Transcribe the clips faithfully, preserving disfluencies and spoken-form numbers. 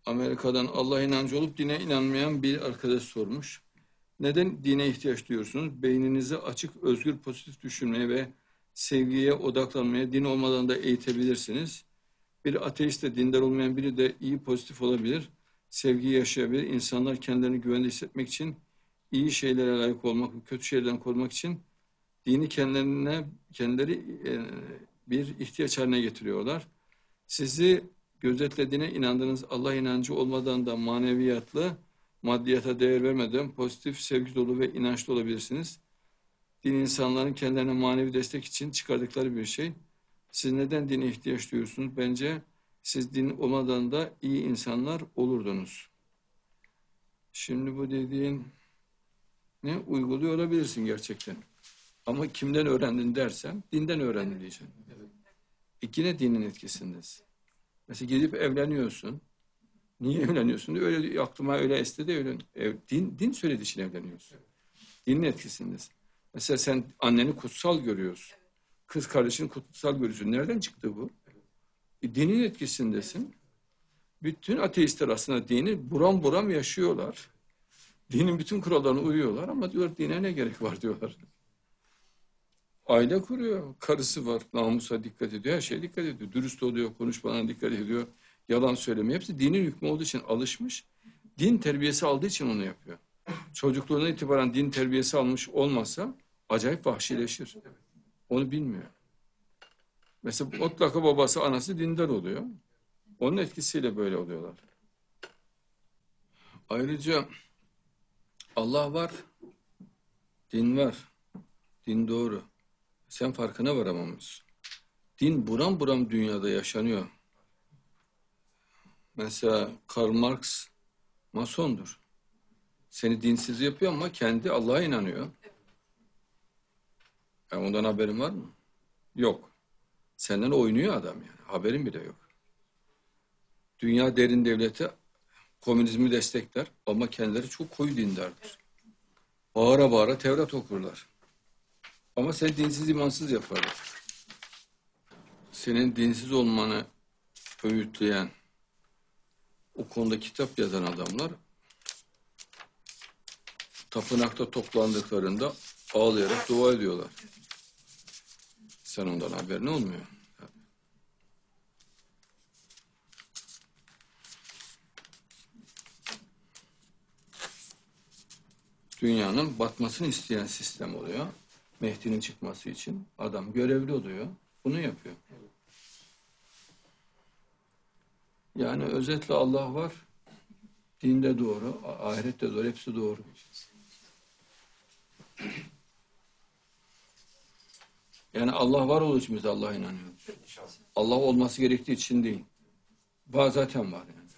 Amerika'dan Allah inancı olup dine inanmayan bir arkadaş sormuş. Neden dine ihtiyaç duyuyorsunuz? Beyninizi açık, özgür, pozitif düşünmeye ve sevgiye odaklanmaya din olmadan da eğitebilirsiniz. Bir ateist de dindar olmayan biri de iyi, pozitif olabilir. Sevgiyi yaşayabilir. İnsanlar kendilerini güvende hissetmek için iyi şeylere layık olmak, kötü şeylerden korumak için dini kendilerine, kendileri e, bir ihtiyaç haline getiriyorlar. Sizi gözetlediğine inandığınız Allah inancı olmadan da maneviyatlı, maddiyata değer vermeden pozitif, sevgi dolu ve inançlı olabilirsiniz. Din insanların kendilerine manevi destek için çıkardıkları bir şey. Siz neden dine ihtiyaç duyuyorsunuz? Bence siz din olmadan da iyi insanlar olurdunuz. Şimdi bu dediğin ne? Uyguluyor olabilirsin gerçekten. Ama kimden öğrendin dersen, dinden öğrendim diyeceğim. E yine dinin etkisindesin. Mesela gidip evleniyorsun. Niye evleniyorsun? Öyle aklıma öyle esti de öyle. Ev, din, din söylediği için evleniyorsun. Dinin etkisindesin. Mesela sen anneni kutsal görüyorsun. Kız kardeşini kutsal görüyorsun. Nereden çıktı bu? E, dinin etkisindesin. Bütün ateistler aslında dini buram buram yaşıyorlar. Dinin bütün kurallarına uyuyorlar ama diyor dine ne gerek var diyorlar. Aile kuruyor. Karısı var. Namusa dikkat ediyor. Her şeye dikkat ediyor. Dürüst oluyor. Konuşmalarına dikkat ediyor. Yalan söylemiyor. Hepsi dinin hükmü olduğu için alışmış. Din terbiyesi aldığı için onu yapıyor. Çocukluğuna itibaren din terbiyesi almış olmasa acayip vahşileşir. Onu bilmiyor. Mesela mutlaka babası, anası dindar oluyor. Onun etkisiyle böyle oluyorlar. Ayrıca Allah var. Din var. Din doğru. Sen farkına varamamışsın. Din buram buram dünyada yaşanıyor. Mesela Karl Marx masondur. Seni dinsiz yapıyor ama kendi Allah'a inanıyor. Yani ondan haberin var mı? Yok. Senden oynuyor adam yani. Haberin bile yok. Dünya derin devleti komünizmi destekler ama kendileri çok koyu dindardır. Bağıra bağıra Tevrat okurlar. Ama seni dinsiz imansız yaparlar. Senin dinsiz olmanı öğütleyen, o konuda kitap yazan adamlar tapınakta toplandıklarında ağlayarak dua ediyorlar. Sen ondan haberin olmuyor. Dünyanın batmasını isteyen sistem oluyor. Mehdi'nin çıkması için adam görevli oluyor. Bunu yapıyor. Yani özetle Allah var. Dinde doğru, ahirette doğru, hepsi doğru. Yani Allah var olduğu için biz Allah'a inanıyoruz. Allah olması gerektiği için değil. Var, zaten var yani.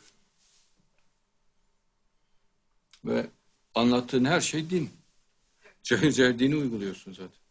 Ve anlattığın her şey din. Cahil cahil dini uyguluyorsun zaten.